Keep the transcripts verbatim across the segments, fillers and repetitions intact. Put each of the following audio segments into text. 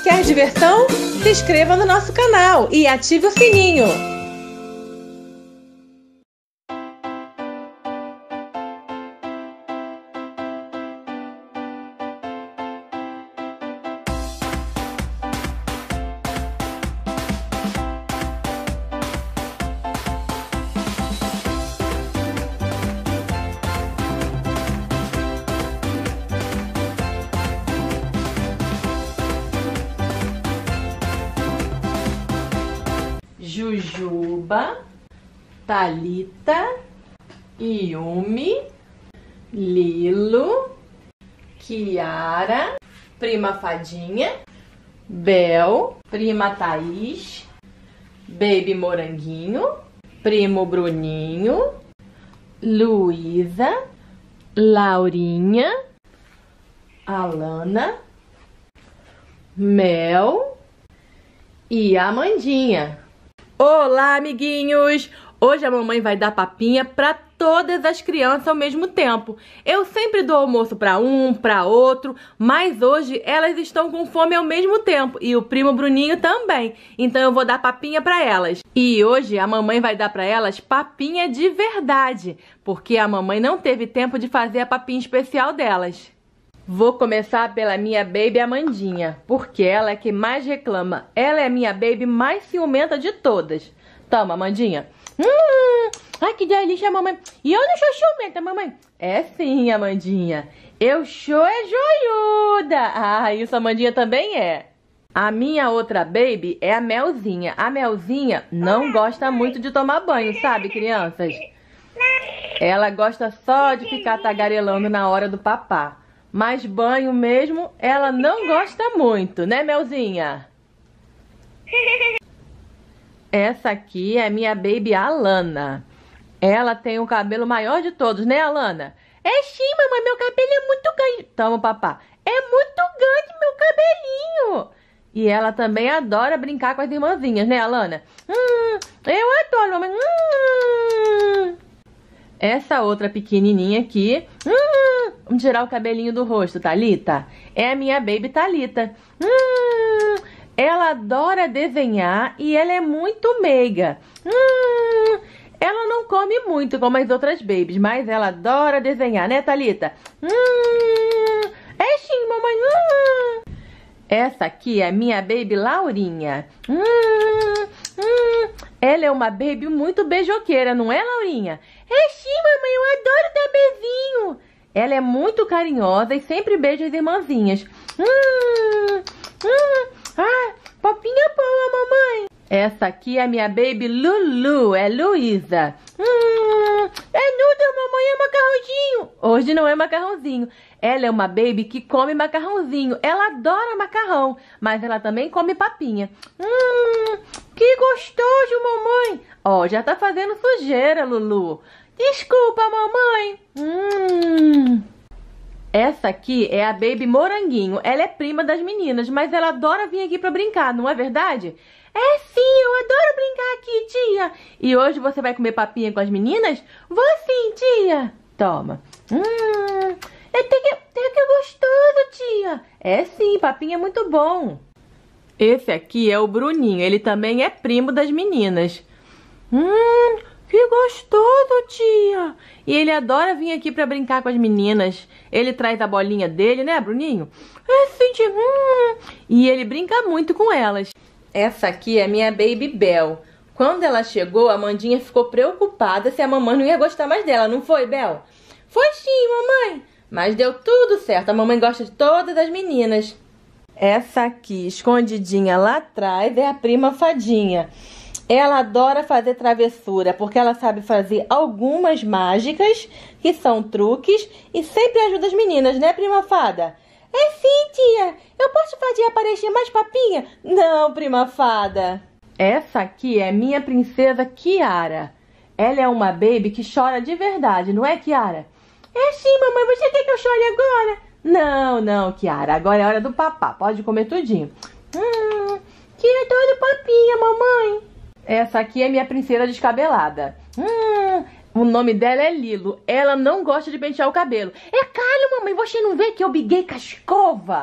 Quer diversão? Se inscreva no nosso canal e ative o sininho. Jujuba, Thalita, Yumi, Lilo, Kiara, Prima Fadinha, Bel, Prima Thaís, Baby Moranguinho, Primo Bruninho, Luísa, Laurinha, Alana, Mel e Amandinha. Olá, amiguinhos! Hoje a mamãe vai dar papinha para todas as crianças ao mesmo tempo. Eu sempre dou almoço para um, para outro, mas hoje elas estão com fome ao mesmo tempo e o primo Bruninho também. Então eu vou dar papinha para elas. E hoje a mamãe vai dar para elas papinha de verdade, porque a mamãe não teve tempo de fazer a papinha especial delas. Vou começar pela minha baby Amandinha, porque ela é que mais reclama. Ela é a minha baby mais ciumenta de todas. Toma, Amandinha. Hum, ai, que delícia, mamãe. E eu não sou ciumenta, mamãe. É sim, Amandinha. Eu sou é joiuda. Ah, isso a Amandinha também é. A minha outra baby é a Melzinha. A Melzinha não gosta muito de tomar banho, sabe, crianças? Ela gosta só de ficar tagarelando na hora do papá. Mas banho mesmo, ela não gosta muito, né, Melzinha? Essa aqui é minha baby Alana. Ela tem o cabelo maior de todos, né, Alana? É sim, mamãe, meu cabelo é muito grande. Toma, papá. É muito grande meu cabelinho. E ela também adora brincar com as irmãzinhas, né, Alana? Hum, eu adoro, mamãe. Hum. Essa outra pequenininha aqui... Hum, vamos tirar o cabelinho do rosto, Thalita. É a minha baby Thalita. Hum, ela adora desenhar e ela é muito meiga. Hum, ela não come muito como as outras babies, mas ela adora desenhar, né, Thalita? Hum, é sim, mamãe. Hum. Essa aqui é a minha baby Laurinha. Hum, hum, ela é uma baby muito beijoqueira, não é, Laurinha? É sim, mamãe, eu adoro dar beijinho. Ela é muito carinhosa e sempre beija as irmãzinhas. Hum, hum, ah, papinha boa, mamãe. Essa aqui é a minha baby Lulu, é Luísa. Hum, é nuda, mamãe, é macarrãozinho. Hoje não é macarrãozinho. Ela é uma baby que come macarrãozinho. Ela adora macarrão, mas ela também come papinha. Hum, que gostoso, mamãe. Ó, já tá fazendo sujeira, Lulu. Desculpa, mamãe. Hum. Essa aqui é a baby Moranguinho. Ela é prima das meninas, mas ela adora vir aqui pra brincar, não é verdade? É sim, eu adoro brincar aqui, tia. E hoje você vai comer papinha com as meninas? Vou sim, tia. Toma. Hum, é até que, até que gostoso, tia. É sim, papinha é muito bom. Esse aqui é o Bruninho. Ele também é primo das meninas. Hum, que gostoso, tia. E ele adora vir aqui pra brincar com as meninas. Ele traz a bolinha dele, né, Bruninho? É sim, tia. Hum, e ele brinca muito com elas. Essa aqui é minha baby Bel. Quando ela chegou, a Amandinha ficou preocupada se a mamãe não ia gostar mais dela, não foi, Bel? Foi sim, mamãe. Mas deu tudo certo. A mamãe gosta de todas as meninas. Essa aqui, escondidinha lá atrás, é a prima Fadinha. Ela adora fazer travessura, porque ela sabe fazer algumas mágicas, que são truques, e sempre ajuda as meninas, né, prima Fada? É sim, tia. Eu posso fazer aparecer mais papinha? Não, prima Fada. Essa aqui é minha princesa Kiara. Ela é uma baby que chora de verdade, não é, Kiara? É sim, mamãe. Você quer que eu chore agora? Não, não, Kiara. Agora é hora do papá. Pode comer tudinho. Hum, tira todo papinha, mamãe. Essa aqui é minha princesa descabelada. Hum... O nome dela é Lilo. Ela não gosta de pentear o cabelo. É claro, mamãe, você não vê que eu briguei com a escova?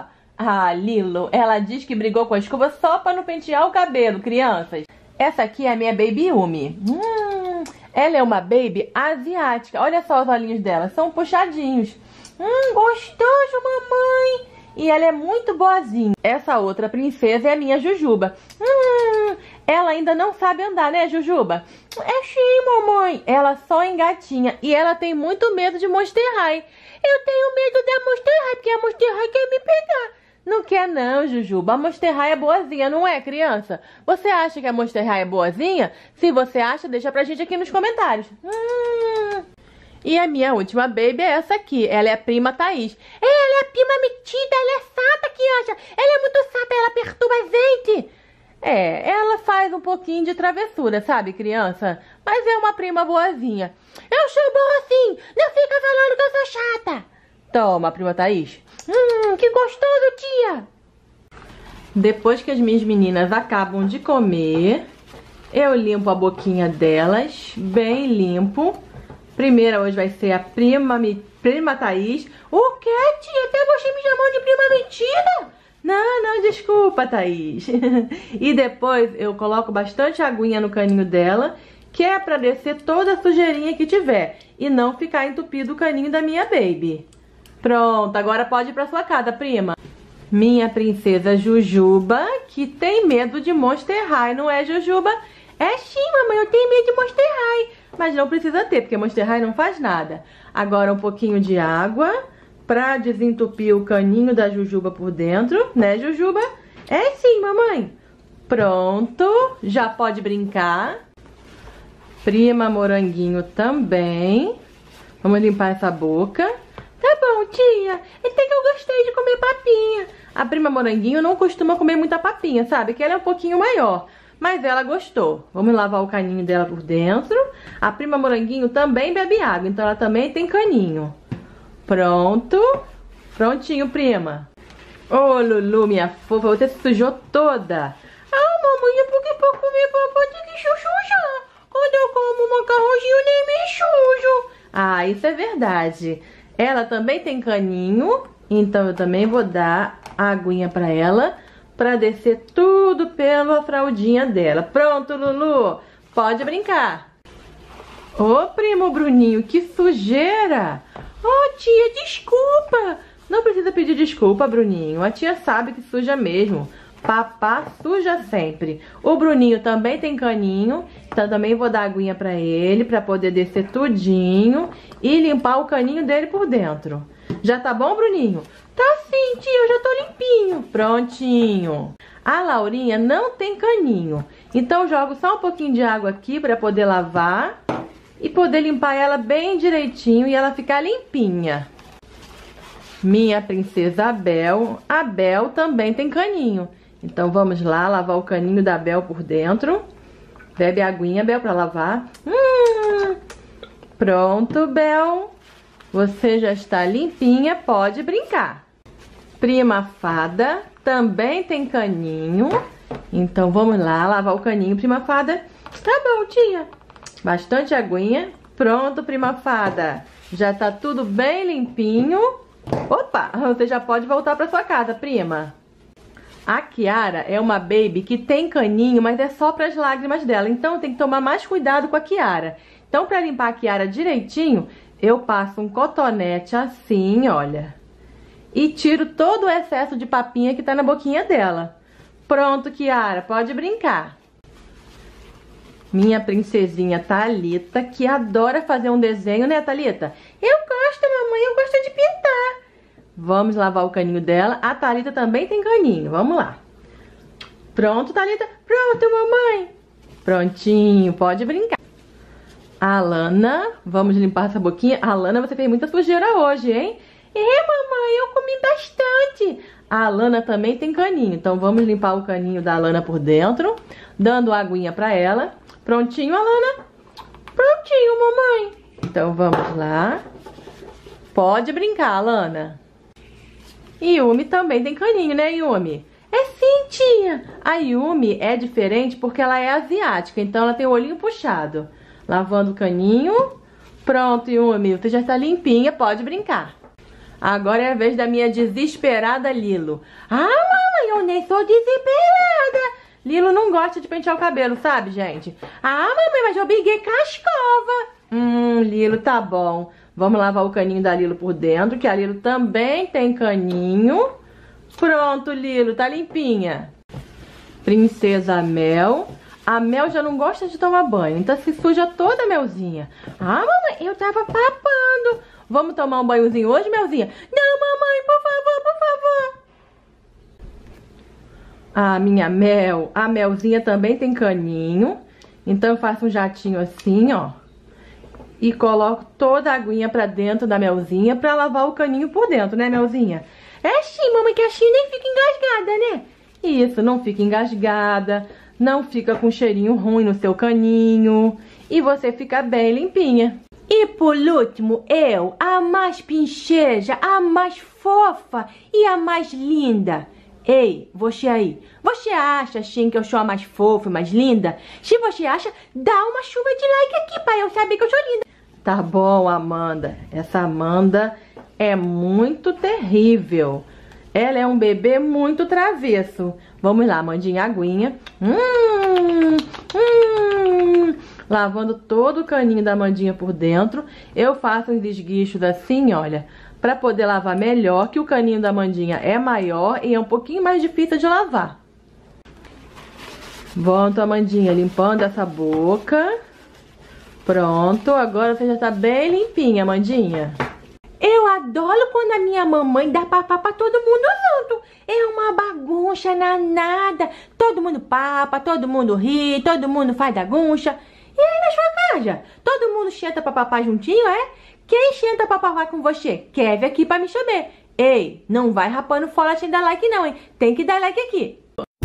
Ah, Lilo, ela diz que brigou com a escova só pra não pentear o cabelo, crianças. Essa aqui é a minha Baby Yumi. Hum, ela é uma baby asiática. Olha só os olhinhos dela, são puxadinhos. Hum, gostoso, mamãe. E ela é muito boazinha. Essa outra princesa é a minha Jujuba. Hum, ela ainda não sabe andar, né, Jujuba? É sim, mamãe. Ela só engatinha e ela tem muito medo de Monster High. Eu tenho medo da Monster High, porque a Monster High quer me pegar. Não quer não, Jujuba. A Monster High é boazinha, não é, criança? Você acha que a Monster High é boazinha? Se você acha, deixa pra gente aqui nos comentários. Hum. E a minha última baby é essa aqui. Ela é a prima Thaís. Ela é a prima metida, ela é sata, criança. Ela é muito sata, ela perturba a gente. É, ela faz um pouquinho de travessura, sabe, criança? Mas é uma prima boazinha. Eu sou boa assim, não fica falando que eu sou chata. Toma, prima Thaís. Hum, que gostoso, tia. Depois que as minhas meninas acabam de comer, eu limpo a boquinha delas, bem limpo. Primeira hoje vai ser a prima, prima Thaís. O que, tia? Até você me chamou de prima metida? Não, não, desculpa, Thaís. E depois eu coloco bastante aguinha no caninho dela, que é pra descer toda a sujeirinha que tiver e não ficar entupido o caninho da minha baby. Pronto, agora pode ir pra sua casa, prima. Minha princesa Jujuba, que tem medo de Monster High, não é, Jujuba? É sim, mamãe, eu tenho medo de Monster High. Mas não precisa ter, porque Monster High não faz nada. Agora um pouquinho de água pra desentupir o caninho da Jujuba por dentro, né, Jujuba? É sim, mamãe. Pronto, já pode brincar. Prima Moranguinho também. Vamos limpar essa boca. Tá bom, tia. Até que eu gostei de comer papinha. A prima Moranguinho não costuma comer muita papinha, sabe? Que ela é um pouquinho maior. Mas ela gostou. Vamos lavar o caninho dela por dentro. A prima Moranguinho também bebe água, então ela também tem caninho. Pronto. Prontinho, prima. Ô, Lulu, minha fofa, você se sujou toda. Ah, mamãe, é porque pra comer papai tem que sujar. Quando eu como macarrãozinho, eu nem me sujo. Ah, isso é verdade. Ela também tem caninho, então eu também vou dar a aguinha pra ela, pra descer tudo pela fraldinha dela. Pronto, Lulu, pode brincar. Ô, primo Bruninho, que sujeira. Oh, tia, desculpa. Não precisa pedir desculpa, Bruninho. A tia sabe que suja mesmo. Papá suja sempre. O Bruninho também tem caninho, então também vou dar aguinha pra ele, pra poder descer tudinho e limpar o caninho dele por dentro. Já tá bom, Bruninho? Tá sim, tia, eu já tô limpinho. Prontinho. A Laurinha não tem caninho, então eu jogo só um pouquinho de água aqui pra poder lavar e poder limpar ela bem direitinho e ela ficar limpinha. Minha princesa Bel, a Bel também tem caninho. Então vamos lá lavar o caninho da Bel por dentro. Bebe a aguinha, Bel, pra lavar. Hum, pronto, Bel. Você já está limpinha, pode brincar. Prima Fada também tem caninho. Então vamos lá lavar o caninho, prima Fada. Tá bom, tia. Bastante aguinha. Pronto, prima Fada. Já tá tudo bem limpinho. Opa, você já pode voltar pra sua casa, prima. A Kiara é uma baby que tem caninho, mas é só para as lágrimas dela. Então tem que tomar mais cuidado com a Kiara. Então para limpar a Kiara direitinho, eu passo um cotonete assim, olha. E tiro todo o excesso de papinha que tá na boquinha dela. Pronto, Kiara, pode brincar. Minha princesinha Thalita, que adora fazer um desenho, né, Thalita? Eu gosto, mamãe, eu gosto de pintar. Vamos lavar o caninho dela. A Thalita também tem caninho. Vamos lá. Pronto, Thalita? Pronto, mamãe. Prontinho, pode brincar. A Alana, vamos limpar essa boquinha. A Alana, você fez muita sujeira hoje, hein? É, mamãe, eu comi bastante. A Alana também tem caninho. Então vamos limpar o caninho da Alana por dentro, dando aguinha pra ela. Prontinho, Alana? Prontinho, mamãe. Então vamos lá. Pode brincar, Alana. Yumi também tem caninho, né, Yumi? É sim, tia. A Yumi é diferente porque ela é asiática, então ela tem o olhinho puxado. Lavando o caninho. Pronto, Yumi, você já está limpinha, pode brincar. Agora é a vez da minha desesperada Lilo. Ah, mamãe, eu nem sou desesperada. Lilo não gosta de pentear o cabelo, sabe, gente? Ah, mamãe, mas eu briguei com a escova. Hum, Lilo, tá bom. Vamos lavar o caninho da Lilo por dentro, que a Lilo também tem caninho. Pronto, Lilo, tá limpinha. Princesa Mel. A Mel já não gosta de tomar banho, então se suja toda a Melzinha. Ah, mamãe, eu tava papando. Vamos tomar um banhozinho hoje, Melzinha? Não, mamãe, por favor, por favor. Ah, minha Mel. A Melzinha também tem caninho. Então eu faço um jatinho assim, ó. E coloco toda a aguinha pra dentro da Melzinha pra lavar o caninho por dentro, né, Melzinha? É sim, mamãe, que assim nem fica engasgada, né? Isso, não fica engasgada. Não fica com cheirinho ruim no seu caninho. E você fica bem limpinha. E por último, eu, a mais pincheja, a mais fofa e a mais linda. Ei, você aí, você acha sim que eu sou a mais fofa e mais linda? Se você acha, dá uma chuva de like aqui pra eu saber que eu sou linda. Tá bom, Amanda. Essa Amanda é muito terrível. Ela é um bebê muito travesso. Vamos lá, Amandinha, aguinha. Hum, hum. Lavando todo o caninho da Amandinha por dentro. Eu faço uns esguichos assim, olha, pra poder lavar melhor, que o caninho da Amandinha é maior e é um pouquinho mais difícil de lavar. Pronto, Amandinha, limpando essa boca. Pronto, agora você já tá bem limpinha, Amandinha. Eu adoro quando a minha mamãe dá papá pra todo mundo junto. É uma bagunça danada. Todo mundo papa, todo mundo ri, todo mundo faz bagunça. E aí na sua casa? Todo mundo senta pra papar juntinho, é? Quem senta pra papar com você? Quer vir aqui pra me saber. Ei, não vai rapando fora sem dar like não, hein? Tem que dar like aqui.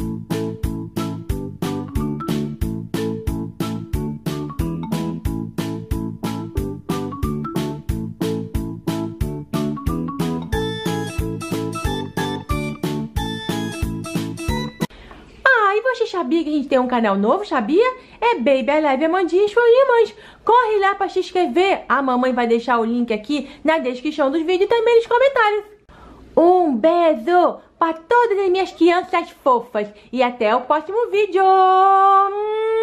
Você sabia que a gente tem um canal novo, sabia? É Baby Alive Amandinha e suas irmãs. Corre lá pra se inscrever. A mamãe vai deixar o link aqui na descrição dos vídeos e também nos comentários. Um beijo pra todas as minhas crianças fofas. E até o próximo vídeo.